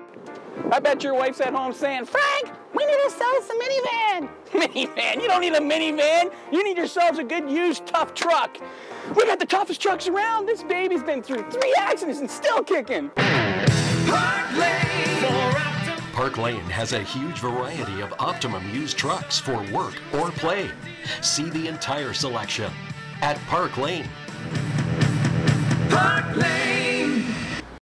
I bet your wife's at home saying, Frank, we need to sell us a minivan. Minivan? You don't need a minivan. You need yourselves a good used tough truck. We got the toughest trucks around. This baby's been through 3 accidents and still kicking. Park Lane. Park Lane has a huge variety of Optimum used trucks for work or play. See the entire selection at Park Lane. Park Lane.